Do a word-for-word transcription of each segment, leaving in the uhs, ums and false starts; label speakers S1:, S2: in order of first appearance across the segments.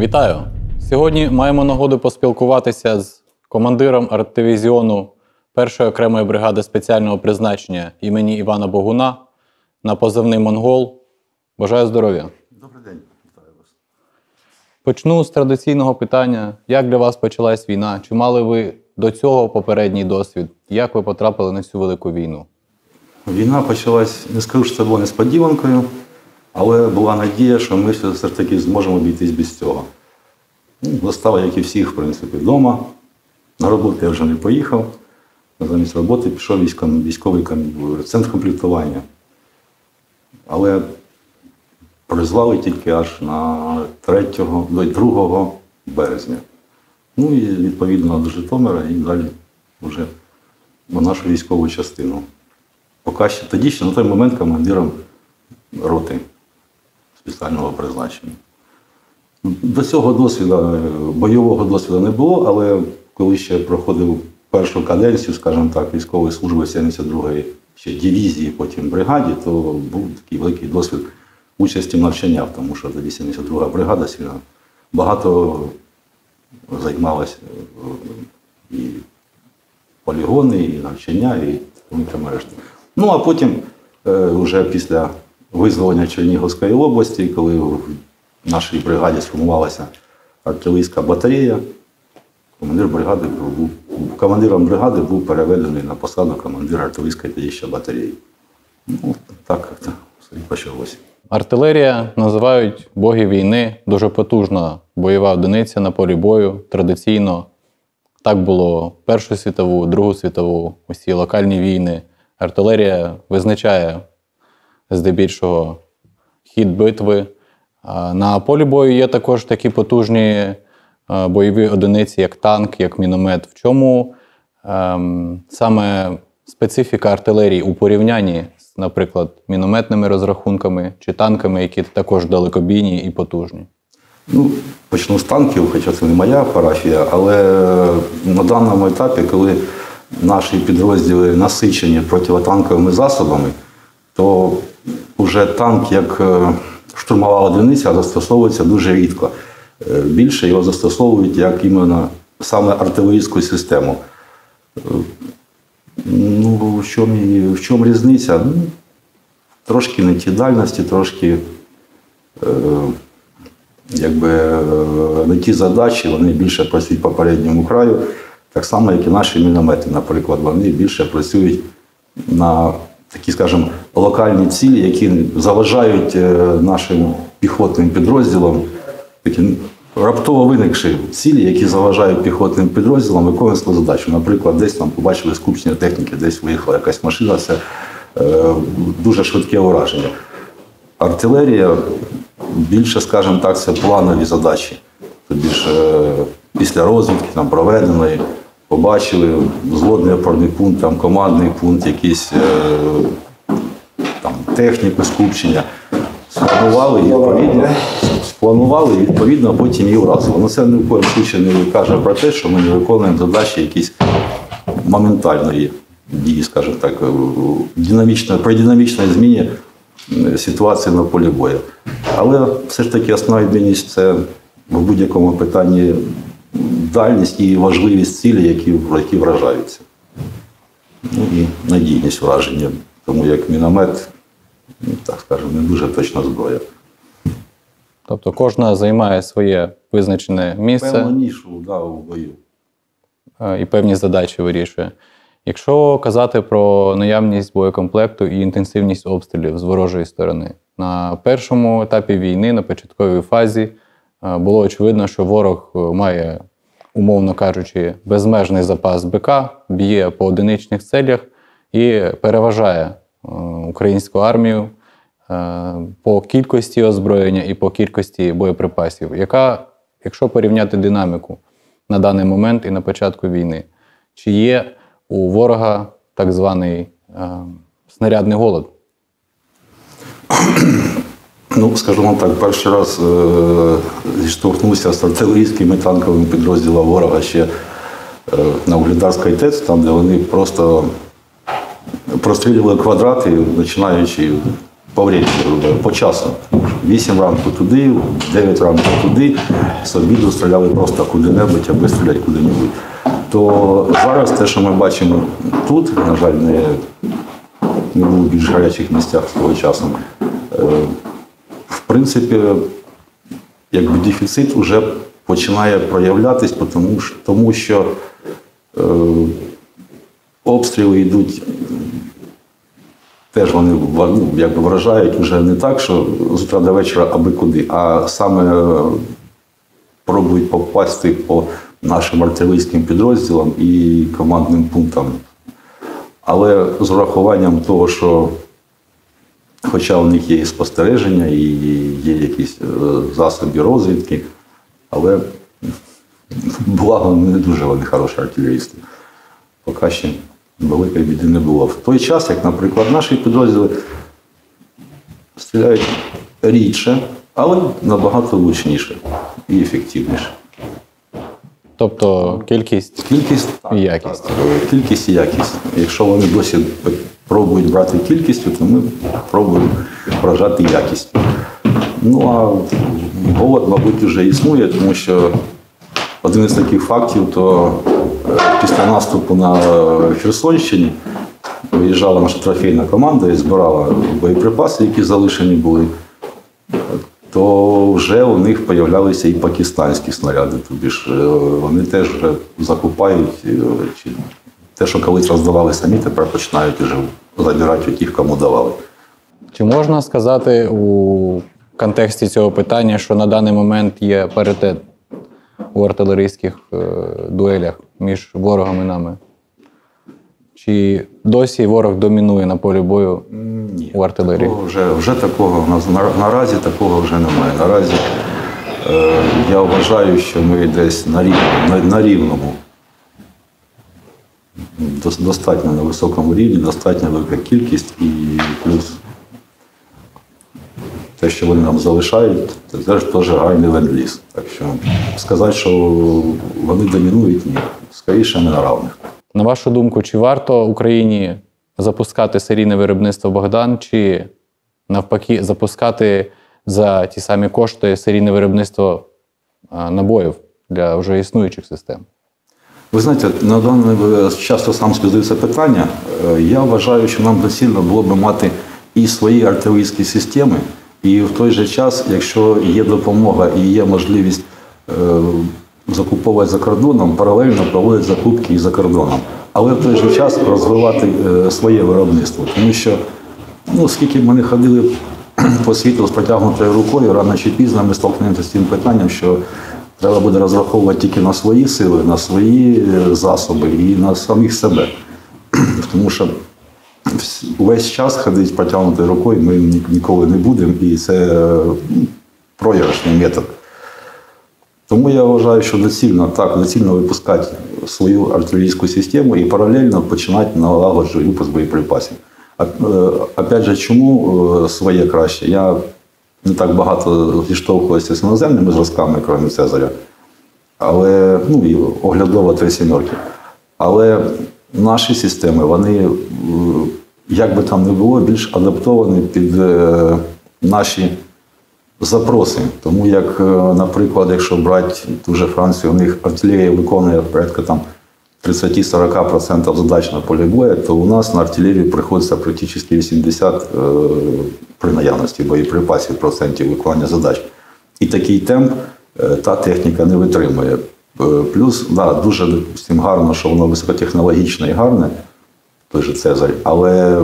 S1: Вітаю! Сьогодні маємо нагоду поспілкуватися з командиром арт-дивізіону першої окремої бригади спеціального призначення імені Івана Богуна на позивний «Монгол». Бажаю здоров'я!
S2: Добрий день, вітаю вас.
S1: Почну з традиційного питання. Як для вас почалась війна? Чи мали ви до цього попередній досвід? Як ви потрапили на цю велику війну?
S2: Війна почалась, не скажу, що це було несподіванкою, але була надія, що ми все ж таки зможемо обійтись без цього. Застава, як і всіх, в принципі, вдома. На роботу я вже не поїхав. Замість роботи пішов військовий, військовий центр комплектування. Але призвали тільки аж на третього, другого березня. Ну і відповідно до Житомира і далі вже в нашу військову частину. Поки ще, тоді ще на той момент командиром роти спеціального призначення. До цього досвіду, бойового досвіду не було, але коли ще проходив першу каденцію, скажімо так, військової служби сімдесят другої ще дивізії, потім бригаді, то був такий великий досвід участі в навчаннях, тому що тоді сімдесят друга бригада сильно багато займалася і полігони, і навчання, і тому решта. Ну, а потім, е, вже після визволення Чернігівської області, коли в нашій бригаді сформувалася артилерійська батарея, командир бригади був, командиром бригади був переведений на посаду командира артилерійської тоді ще батареї. Ну, так це все і почалося.
S1: Артилерія називають боги війни, дуже потужна бойова одиниця на полі бою. Традиційно так було Першу світову, Другу світову, усі локальні війни. Артилерія визначає здебільшого хід битви. На полі бою є також такі потужні бойові одиниці, як танк, як міномет. В чому ем, саме специфіка артилерії у порівнянні з, наприклад, мінометними розрахунками чи танками, які також далекобійні і потужні?
S2: Ну, почну з танків, хоча це не моя парафія, але на даному етапі, коли наші підрозділи насичені протитанковими засобами, то вже танк як штурмова одиниця застосовується дуже рідко. Більше його застосовують як іменно саме артилерійську систему. Ну, в чому, в чому різниця? Ну, трошки не ті дальності, трошки е, якби, не ті задачі, вони більше працюють по передньому краю. Так само, як і наші міномети, наприклад, вони більше працюють на такі, скажімо, локальні цілі, які заважають нашим піхотним підрозділам, такі раптово виникші цілі, які заважають піхотним підрозділам виконувати свою задачу. Наприклад, десь там побачили скупчення техніки, десь виїхала якась машина, це е, дуже швидке ураження. Артилерія більше, скажімо так, це планові задачі. Тобто більше після розвідки там проведеної, побачили злодний опорний пункт, там командний пункт, якісь е, там техніку скупчення, спланували і відповідно, спланували і відповідно потім її вразили. Ну це ні в коєму случаю не каже про те, що ми не виконуємо задачі якісь моментальної дії, скажімо так, динамічно, при динамічній зміні ситуації на полі бою. Але все ж таки основна відмінність – це в будь-якому питанні дальність і важливість цілі, які, які вражаються. Ну і надійність враження. Тому як міномет, так скажемо, не дуже точна зброя.
S1: Тобто кожна займає своє визначене місце.
S2: Певну нішу, да, у бою.
S1: І певні задачі вирішує. Якщо казати про наявність боєкомплекту і інтенсивність обстрілів з ворожої сторони, на першому етапі війни, на початковій фазі, було очевидно, що ворог має, умовно кажучи, безмежний запас БК, б'є по одиничних целях і переважає українську армію по кількості озброєння і по кількості боєприпасів. Яка, якщо порівняти динаміку на даний момент і на початку війни, чи є у ворога так званий е, снарядний голод?
S2: Ну, скажімо так, перший раз е, зіштовхнувся з артилерійськими танковими підрозділами ворога ще е, на Угледарській ТЕЦ, там, де вони просто прострілювали квадрати, починаючи по времени, по часу. Вісім ранку туди, дев'ять ранку туди, з обіду стріляли просто куди-небудь, аби стріляти куди-небудь. То зараз те, що ми бачимо тут, на жаль, не, не було в більш гарячих місцях того часу, в принципі, якби дефіцит вже починає проявлятись, тому що, тому що е, обстріли йдуть, теж вони ну, якби вражають вже не так, що з утра до вечора аби куди, а саме пробують попасти по нашим артилерійським підрозділам і командним пунктам. Але з урахуванням того, що хоча у них є і спостереження, і є якісь засоби розвідки, але благо не дуже вони хороші артилерісти. Поки ще великої біди не було. В той час, як, наприклад, наші підрозділи стріляють рідше, але набагато влучніше і ефективніше.
S1: Тобто кількість,
S2: кількість
S1: і якість.
S2: Так, кількість і якість. Якщо вони досі пробують брати кількістю, то ми пробуємо вражати якість. Ну а голод, мабуть, вже існує, тому що один із таких фактів, то після наступу на Херсонщині виїжджала наша трофейна команда і збирала боєприпаси, які залишені були, то вже у них з'являлися і пакистанські снаряди. Тобі ж вони теж вже закупають, чи те, що колись роздавали самі, тепер починають вже забирати у тих, кому давали.
S1: Чи можна сказати у контексті цього питання, що на даний момент є паритет у артилерійських е, дуелях між ворогом і нами? Чи досі ворог домінує на полі бою
S2: Ні,
S1: у артилерії?
S2: Такого вже, вже такого, на, наразі такого вже немає. Наразі е, я вважаю, що ми десь на, рів, на, на рівному, достатньо на високому рівні, достатньо велика кількість і плюс те, що вони нам залишають, це теж теж гарний ленд-ліз. Так що сказати, що вони домінують, ні. Скоріше, не на равних.
S1: На вашу думку, чи варто Україні запускати серійне виробництво «Богдан», чи навпаки запускати за ті самі кошти серійне виробництво набоїв для вже існуючих систем?
S2: Ви знаєте, на даний часто сам задається питання. Я вважаю, що нам доцільно було б мати і свої артилерійські системи, і в той же час, якщо є допомога і є можливість е, закуповувати за кордоном, паралельно проводити закупки і за кордоном. Але в той же час розвивати е, своє виробництво. Тому що, ну, скільки б ми не ходили по світу з протягнутою рукою, рано чи пізно ми столкнемося з тим питанням, що треба буде розраховувати тільки на свої сили, на свої засоби і на самих себе. Тому що увесь час ходити з протягнутою рукою ми ніколи не будемо, і це ну, програшний метод. Тому я вважаю, що доцільно, так, доцільно випускати свою артилерійську систему і паралельно починати налагоджувати випуск боєприпасів. А, опять же, чому своє краще? Я не так багато зіштовхувався з іноземними зразками, крім Цезаря, але, ну, і оглядово три сімерки. Але наші системи, вони, як би там не було, більш адаптовані під наші запроси. Тому як, наприклад, якщо брати ту же Францію, у них артилерія виконує порядка там тридцять-сорок відсотків задач на полі бою, то у нас на артилерію приходиться практично вісімдесят відсотків при наявності боєприпасів процентів виконання задач. І такий темп та техніка не витримує. Плюс, да, дуже допустим, гарно, що воно високотехнологічне і гарне, той же Цезарь, але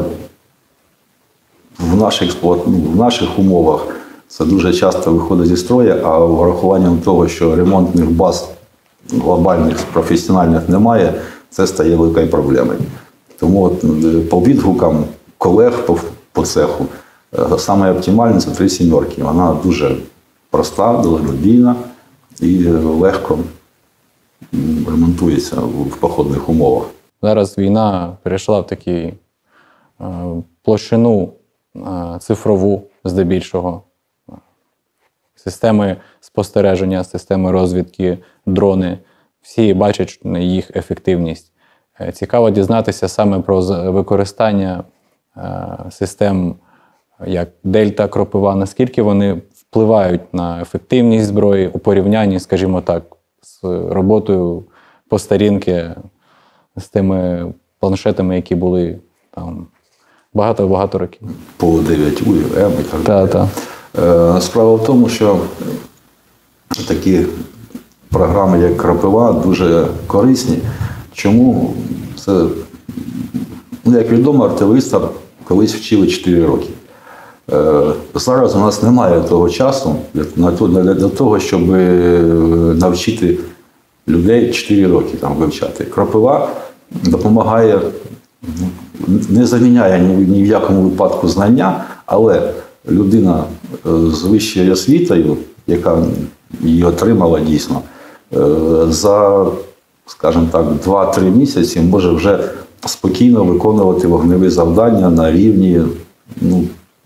S2: в наших, в наших умовах це дуже часто виходить зі строю, а врахуванням того, що ремонтних баз глобальних, професіональних немає, це стає великою проблемою. Тому от, по відгукам колег по, по цеху, саме оптимальне – це три сімерки. Вона дуже проста, далекобійна і легко ремонтується в походних умовах.
S1: Зараз війна перейшла в таку е, площину е, цифрову, здебільшого. Системи спостереження, системи розвідки, дрони. Всі бачать їх ефективність. Цікаво дізнатися саме про використання е, систем як дельта, кропива, наскільки вони впливають на ефективність зброї у порівнянні, скажімо так, з роботою по старінки, з тими планшетами, які були там багато-багато років.
S2: По дев'ять У, М і так
S1: далі. Так,
S2: так. Справа в тому, що такі програми, як Кропива, дуже корисні. Чому? Це, ну, як відомо, артилериста колись вчили чотири роки. Зараз у нас немає того часу для того, щоб навчити людей чотири роки там вивчати. Кропива допомагає, не заміняє ні в якому випадку знання, але людина з вищою освітою, яка її отримала дійсно, за, скажімо так, два-три місяці може вже спокійно виконувати вогневі завдання на рівні, ну,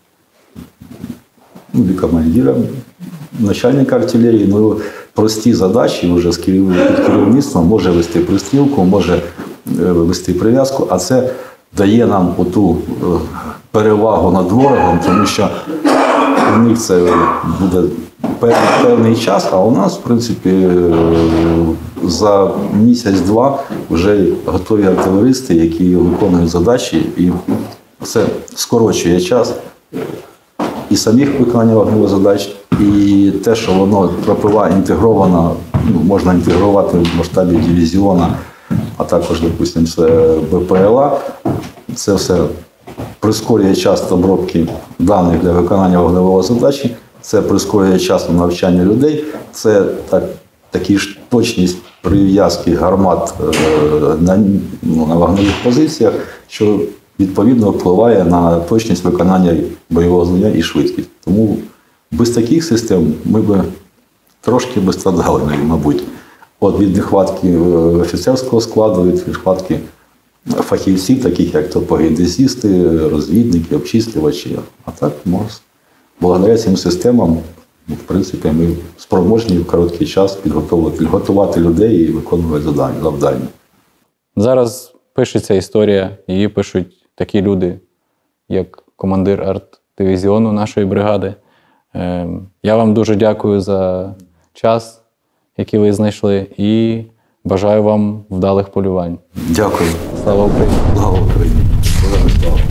S2: ну, командира, начальника артилерії, ну, прості задачі вже з керівництвом, може вести пристрілку, може вести прив'язку, а це дає нам оту перевагу над ворогом, тому що у них це буде певний час, а у нас, в принципі, за місяць-два вже готові артилеристи, які виконують задачі, і це скорочує час і самих виконання вогневих задач, і те, що воно Кропива інтегрована, ну, можна інтегрувати в масштабі дивізіона, а також, допустимо, це Б П Л А, це все прискорює час обробки даних для виконання вогневої задачі, це прискорює час навчання людей, це так, такі ж точність прив'язки гармат е, на, ну, на вогневих позиціях, що відповідно впливає на точність виконання бойового завдання і швидкість. Тому без таких систем ми б трошки би страдали, мабуть, от від нехватки офіцерського складу, від нехватки фахівців, таких як топогеодезісти, розвідники, обчислювачі. А так, може, благодаря цим системам, в принципі, ми спроможні в короткий час підготувати, готувати людей і виконувати завдання.
S1: Зараз пишеться історія, її пишуть такі люди, як командир арт-дивізіону нашої бригади. Я вам дуже дякую за час, який ви знайшли, і бажаю вам вдалих полювань.
S2: Дякую.
S1: Слава Україні!
S2: Слава Україні! Слава!